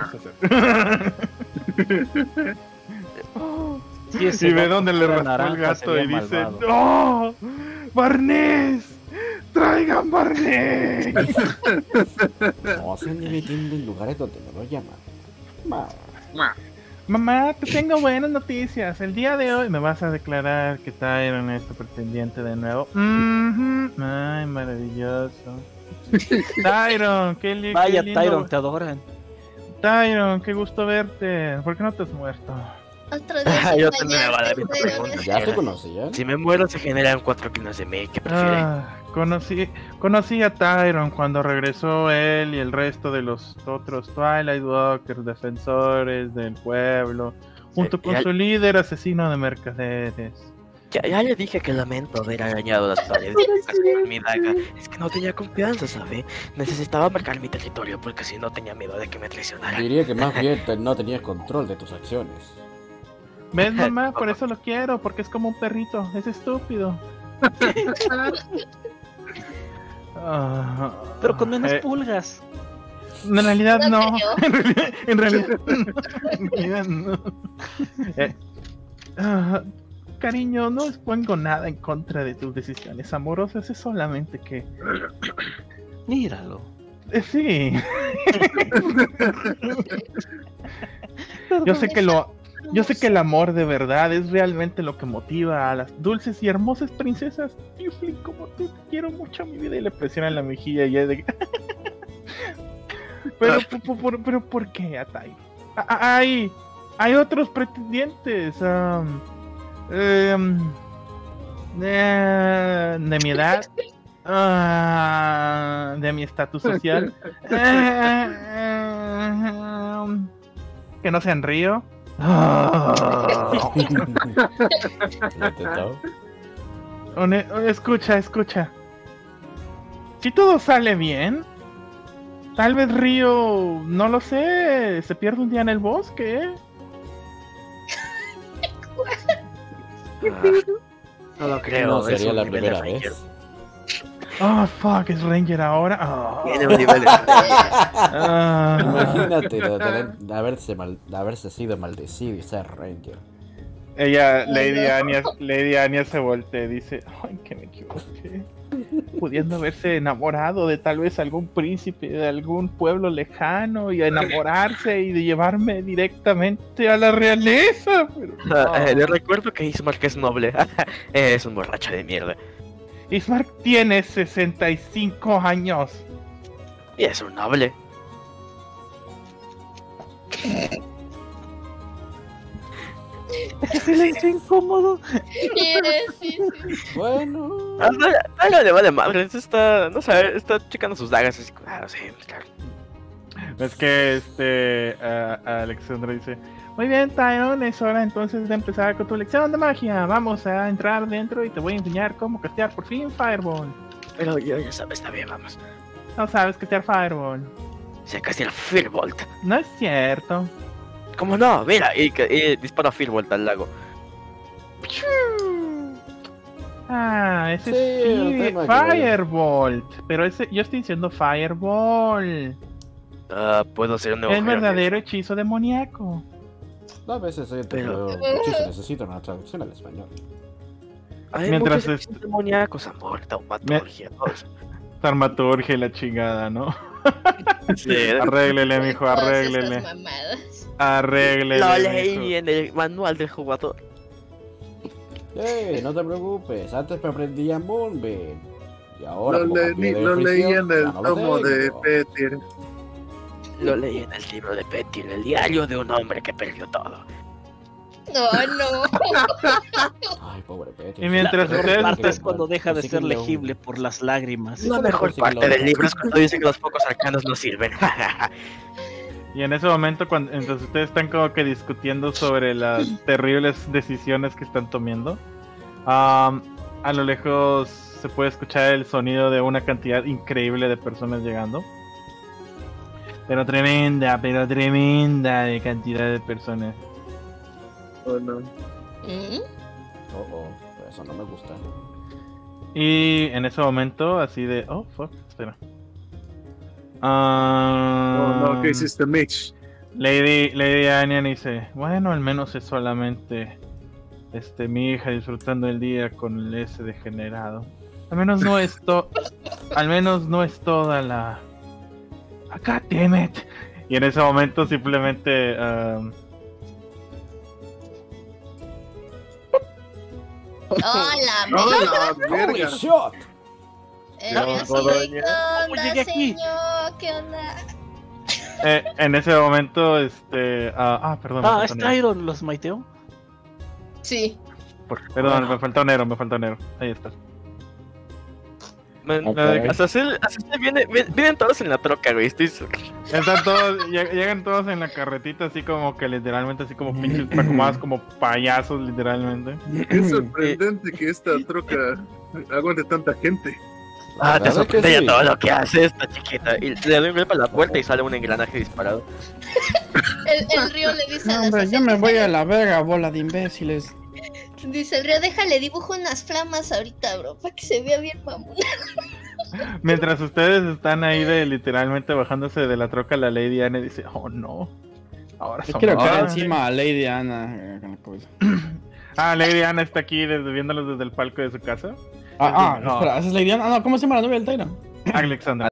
Sí, ese y ve gato dónde le era raspó el naranja, gato sería y dice, malvado. ¡No! ¡Barnés! ¡Traigan Barnés! No se ande metiendo en lugares donde no lo llaman. Miau. Mamá, te tengo buenas noticias. El día de hoy me vas a declarar que Tyron es tu pretendiente de nuevo. Ay, maravilloso. Tyron, Vaya, qué lindo. Tyron, te adoran. Tyron, qué gusto verte. ¿Por qué no te has muerto? Otro día Yo sin también me va a dar esta bañarte, pregunta. Ya se conocían. Si me muero se generan 4 kilos de mí, ¿qué prefiere? Conocí a Tyron cuando regresó él y el resto de los otros Twilight Walkers, defensores del pueblo, junto con su líder asesino de mercaderes. Ya le dije que lamento haber arañado las paredes con mi daga. Es que no tenía confianza, ¿sabe? Necesitaba marcar mi territorio porque si no tenía miedo de que me traicionara. Diría que más bien no tenías control de tus acciones. ¿Ves, mamá? Por eso lo quiero, porque es como un perrito, es estúpido. Pero con menos pulgas. En realidad no. creo. En realidad no. Cariño, no expongo nada en contra de tus decisiones amorosas, es solamente que... Míralo. Sí. Yo sé que el amor de verdad es realmente lo que motiva a las dulces y hermosas princesas Tiflin como tú. Te quiero mucho, mi vida. Y le presiona en la mejilla y es de... pero ¿por qué, Atai? Hay otros pretendientes. De mi edad. De mi estatus social. Que no sean Río. Escucha. Si todo sale bien, tal vez Río, no lo sé, se pierde un día en el bosque. No lo creo. No es sería un la nivel de primera Ranger. vez. Fuck, es Ranger ahora. Tiene un nivel de Imagínate de haberse sido maldecido y ser Ranger. Ella, Lady Anya se voltea y dice, ay, que me equivoqué. Pudiendo haberse enamorado de tal vez algún príncipe de algún pueblo lejano y enamorarse y de llevarme directamente a la realeza. Pero no. Le recuerdo que Ismark es noble. Es un borracho de mierda. Ismark tiene 65 años. Y es un noble. Silencio incómodo. Sí. Bueno. Algo le vale madre. No sabe, está checando sus dagas. Así, sí, claro. Es que Alexandra dice, muy bien, Tyron, es hora entonces de empezar con tu lección de magia. Vamos a entrar dentro y te voy a enseñar cómo castear por fin Fireball. Pero yo ya sabes, está bien, vamos. No sabes castear Fireball. Se castiga el Firbolt. No es cierto. ¿Cómo no? Mira, y dispara Firbolt al lago. Ese Sí, el es tema que- Firebolt. Pero yo estoy diciendo Fireball. Puedo hacer un nuevo El verdadero hechizo demoníaco. A veces Pero- se necesita una traducción al español. Hay Mientras muchos hechizos demoníacos, amor, taumaturgia, todo eso. Tarmaturgia y la chingada, ¿no? Sí, Arréglele, mijo, Todas arréglele. esas mamadas. Arréglele. lo mijo. leí en el manual del jugador. No te preocupes, antes me aprendí a Moonbeam. Y ahora Lo, como cambié de lo leí oficio, en ya el no lo tomo de tengo. Petir. Lo leí en el libro de Petir, el diario de un hombre que perdió todo. No. Ay, pobre Petty. Y mientras La mejor ustedes- parte es cuando deja de Sí, ser que lo- legible por las lágrimas. La mejor parte del libro es cuando dice que los pocos arcanos no sirven. Y en ese momento, mientras ustedes están como que discutiendo sobre las terribles decisiones que están tomando, A lo lejos se puede escuchar el sonido de una cantidad increíble de personas llegando. Pero tremenda de cantidad de personas. Oh, no. Eso no me gusta. Y en ese momento, así de... Oh, fuck, espera. Oh, no, ¿qué hiciste, Mitch? Lady Anya dice, bueno, al menos es solamente mi hija disfrutando el día con ese degenerado. Al menos no es toda la... God damn it. Y en ese momento simplemente ¡Hola, verga! shot! ¿Cómo llegué aquí? ¿Qué onda? en ese momento perdón. ¿Es Tyron los maiteo? Sí. Perdón, me faltó Nero. Ahí está. Vienen todos en la troca, güey. Llegan todos en la carretita, así como que literalmente, así como pinches acomodados como payasos, literalmente. Es sorprendente que esta troca aguante tanta gente. Te sorprende ya todo lo que hace esta chiquita. Y le doy un golpe a la puerta y sale un engranaje disparado. El río le dice a las Hombre, yo me voy a la verga, bola de imbéciles. Dice el río, déjale, dibujo unas flamas ahorita, bro, para que se vea bien mamón. Mientras ustedes están ahí literalmente bajándose de la troca, la Lady Anne dice, oh no. Ahora Yo quiero caer encima a Lady Anna con la cabeza. Lady Anna está aquí viéndolos desde el palco de su casa. Espera, ¿esa es Lady Anna? No, ¿cómo se llama la novia del Tyron? Alexandra.